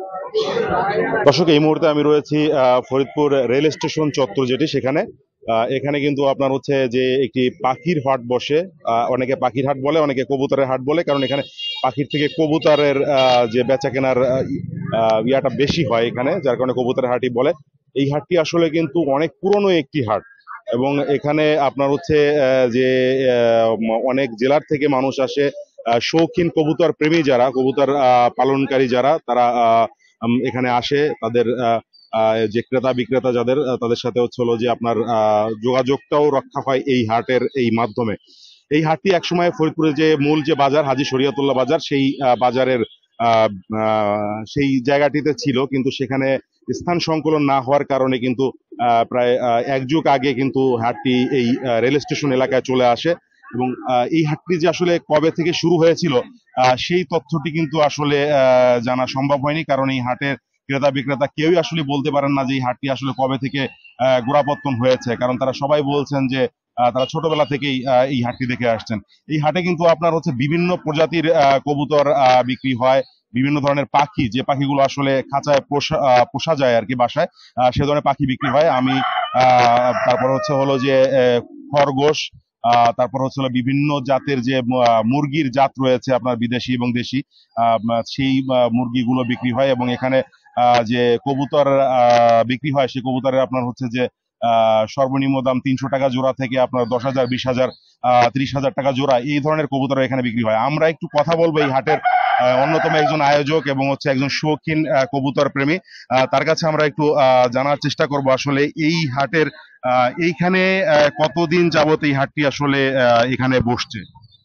দর্শক, এই মুহূর্তে আমি রয়েছি ফরিদপুর রেল স্টেশন চত্বর, যেটি সেখানে এখানে কিন্তু আপনার হচ্ছে যে একটি পাখির হাট বসে। অনেকে পাখির হাট বলে, অনেকে কবুতরের হাট বলে, কারণ এখানে পাখির থেকে কবুতরের যে বেচা কেনার ইয়াটা বেশি হয় এখানে, যার কারণে কবুতরের হাটই বলে। এই হাটটি আসলে কিন্তু অনেক পুরনো একটি হাট, এবং এখানে আপনার হচ্ছে যে অনেক জেলার থেকে মানুষ আসে। শৌখিন কবুতর প্রেমী যারা, কবুতর পালনকারী যারা, তারা এখানে আসে। তাদের যে ক্রেতা বিক্রেতা যাদের, তাদের সাথে হচ্ছে হলো যে আপনার যোগাযোগটাও রক্ষা হয় এই হাটের এই মাধ্যমে। এই হাটটি একসময় ফরিদপুরের যে মূল যে বাজার, হাজী শরীয়তুল্লাহ বাজার, সেই বাজারের আহ, সেই জায়গাটিতে ছিল, কিন্তু সেখানে স্থান সংকুলন না হওয়ার কারণে কিন্তু প্রায় এক যুগ আগে কিন্তু হাটটি এই রেল স্টেশন এলাকায় চলে আসে। এবং এই হাটটি যে আসলে কবে থেকে শুরু হয়েছিল সেই তথ্যটি কিন্তু আসলে জানা সম্ভব হয়নি, কারণ এই হাটের ক্রেতা বিক্রেতা কেউই আসলে বলতে পারেন না যে এই হাটটি আসলে কবে থেকে গোড়াপত্তন হয়েছে, কারণ তারা সবাই বলছেন যে তারা ছোটবেলা থেকেই এই হাটটি দেখে আসছেন। এই হাটে কিন্তু আপনার হচ্ছে বিভিন্ন প্রজাতির কবুতর বিক্রি হয়, বিভিন্ন ধরনের পাখি, যে পাখিগুলো আসলে খাঁচায় পোষা যায় আর কি, বাসায় সে ধরনের পাখি বিক্রি হয়। আমি তারপর হচ্ছে হলো যে খরগোশ, তারপর হচ্ছে হলো বিভিন্ন জাতের যে মুরগির জাত রয়েছে আপনার, বিদেশি এবং দেশি, সেই মুরগিগুলো বিক্রি হয়। এবং এখানে যে কবুতর বিক্রি হয়, সেই কবুতরের আপনার হচ্ছে যে সর্বনিম্ন দাম 300 টাকা জোড়া থেকে আপনার 10,000, 20,000, 30,000 টাকা জোড়া, এই ধরনের কবুতর এখানে বিক্রি হয়। আমরা একটু কথা বলবো এই হাটের অন্যতম একজন আয়োজক এবং হচ্ছে একজন শৌখিন কবুতর প্রেমী। তার কাছে আমরা একটু জানার চেষ্টা করব আসলে এই হাটের এইখানে কতদিন যাবত এই হাটটি আসলে এখানে বসছে।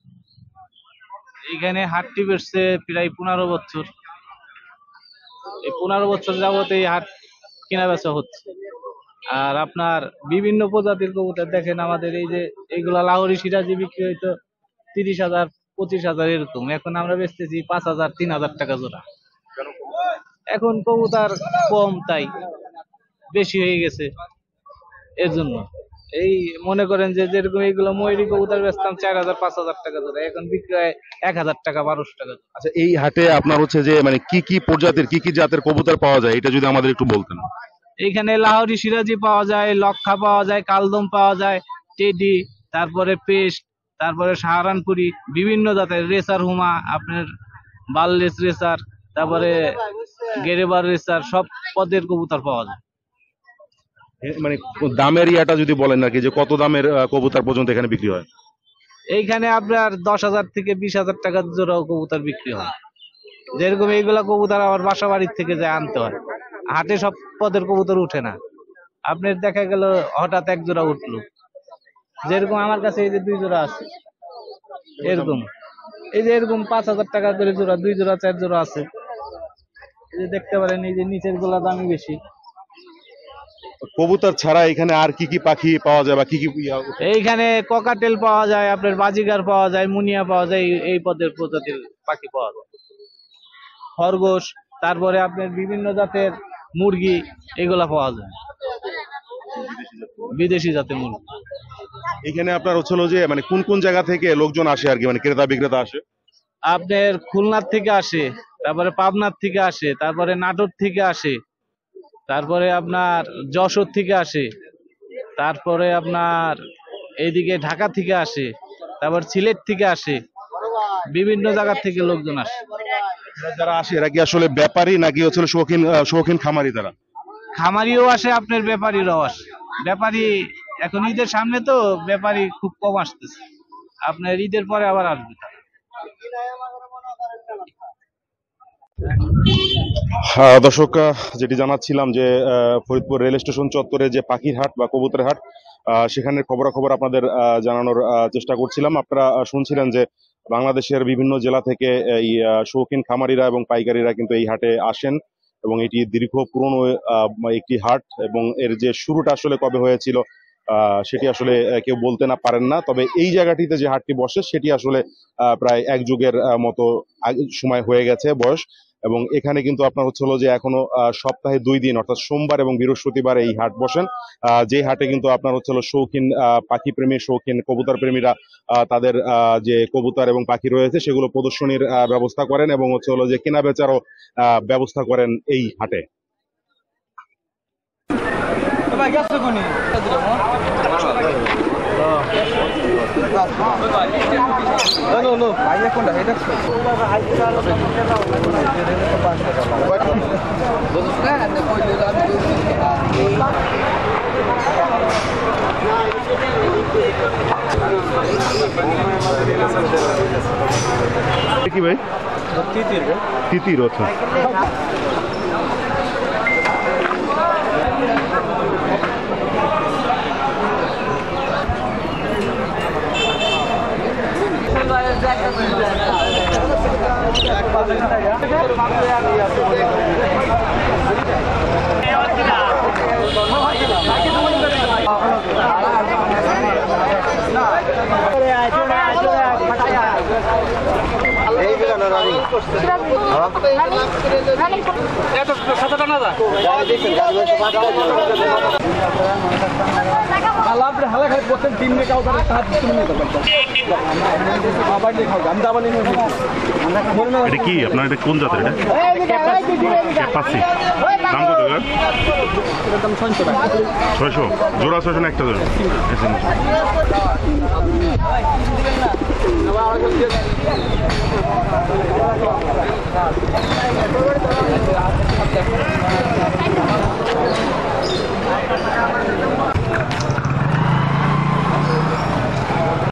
এখানে হাটটি বেড়ছে প্রায় 15 বছর। এই 15 বছর যাবত এই হাট কেনা বেচা হচ্ছে। আর আপনার বিভিন্ন প্রজাতির কবুতর দেখেন, আমাদের এই যে এইগুলা লাহোরি সিরাজি বিক্রি হইতো 30,000, 25,000 এরকম, এখন আমরা বেচতেছি 5,000, 3,000 টাকা জোড়া। এখন কবুতর কম, তাই বেশি হয়ে গেছে এর জন্য। এই মনে করেন যে যেরকম এইগুলো ময়ূরী কবুতর বেচতাম 4,000, 5,000 টাকা জোড়া, এখন বিক্রি হয় 1,000 টাকা, 1,200 টাকা জোড়া। আচ্ছা, এই হাটে আপনার হচ্ছে যে মানে কি কি প্রজাতির, কি কি জাতের কবুতর পাওয়া যায়, এটা যদি আমাদের একটু বলতেন। এইখানে লাহোরি সিরাজি পাওয়া যায়, লক্ষা পাওয়া যায়, কালদম পাওয়া যায়, টেডি, তারপরে পেস্ট, তারপরে সাহারানপুরি, বিভিন্ন জাতের রেসার হুমা, আপনার বাললেস রেসার, তারপরে গেরেবার রেসার, সব পদের কবুতর পাওয়া যায়। মানে দামের ইয়াটা যদি বলেন আর কি, যে কত দামের কবুতর পর্যন্ত এখানে বিক্রি হয়। এইখানে আপনার 10,000 থেকে 20,000 টাকার জোড়াও কবুতর বিক্রি হয়। যেরকম এইগুলা কবুতর আবার বাসা বাড়ির থেকে যায় আনতে হয়, হাটে সব পদের কবুতর উঠে না। আপনার দেখা গেল হঠাৎ এক জোড়া উঠলো, যেরকম আমার কাছে এই যে 2 জোড়া আছে এরকম, এই যে এরকম 5,000 টাকা করে জোড়া, 2 জোড়া 4 জোড়া আছে। এই যে দেখতে পারেন, এই যে নিচের গুলা দামি বেশি। কবুতর ছাড়া এখানে আর কি কি পাখি পাওয়া যায় বা কি কি এইখানে ককাটেল পাওয়া যায়, আপনার বাজিগার পাওয়া যায়, মুনিয়া পাওয়া যায়, এই পদের প্রজাতির পাখি পাওয়া যায়, খরগোশ, তারপরে আপনার বিভিন্ন জাতের মুরগি, এগুলা পাওয়া যায়, বিদেশি জাতের মুরগি। এখানে আপনার হচ্ছে হলো যে মানে কোন কোন জায়গা থেকে লোকজন আসে আর কি, মানে ক্রেতা বিক্রেতা আসে। আপনার খুলনার থেকে আসে, তারপরে পাবনার থেকে আসে, তারপরে নাটোর থেকে আসে, তারপরে আপনার যশোর থেকে আসে, তারপরে আপনার এইদিকে ঢাকা থেকে আসে, তারপর সিলেট থেকে আসে, বিভিন্ন জায়গা থেকে লোকজন আসে। যারা আসে এরা কি আসলে ব্যাপারী নাকি হচ্ছে হলো শৌখিন শৌখিন খামারি তারা? খামারিও আসে, আপনার ব্যাপারীরাও আসে। ব্যাপারী এখন ঈদের সামনে তো, ব্যাপারী খুব কম আসতেছে, আপনার ঈদের পরে আবার আসবে। দর্শক, যেটি জানাচ্ছিলাম যে ফরিদপুর রেল স্টেশন চত্বরে যে পাখির হাট বা কবুতরের হাট, সেখানের খবরাখবর আপনাদের জানানোর চেষ্টা করছিলাম। আপনারা শুনছিলেন যে বাংলাদেশের বিভিন্ন জেলা থেকে এই শৌখিন খামারিরা এবং পাইকারিরা কিন্তু এই হাটে আসেন, এবং এটি দীর্ঘ পুরনো একটি হাট, এবং এর যে শুরুটা আসলে কবে হয়েছিল সেটি আসলে কেউ বলতে না পারেন না। তবে এই জায়গাটিতে যে হাটটি বসে সেটি আসলে প্রায় এক যুগের মতো সময় হয়ে গেছে বয়স। এবং এখানে কিন্তু আপনার হচ্ছে হলো যে এখনো সপ্তাহে 2 দিন অর্থাৎ সোমবার এবং বৃহস্পতিবার এই হাট বসেন, যে হাটে কিন্তু আপনার হচ্ছে হলো শৌখিন পাখি প্রেমী, শৌখিন কবুতর প্রেমীরা তাদের যে কবুতর এবং পাখি রয়েছে সেগুলো প্রদর্শনীর ব্যবস্থা করেন এবং হচ্ছে হলো যে কেনা বেচারও ব্যবস্থা করেন এই হাটে। কি ভাই? তিতির। আচ্ছা, এটা কি আপনার, এটা কোন জাতের? এটা পাচ্ছি। দাম কত? 600 জোড়া, 600 না একটা জোড়া?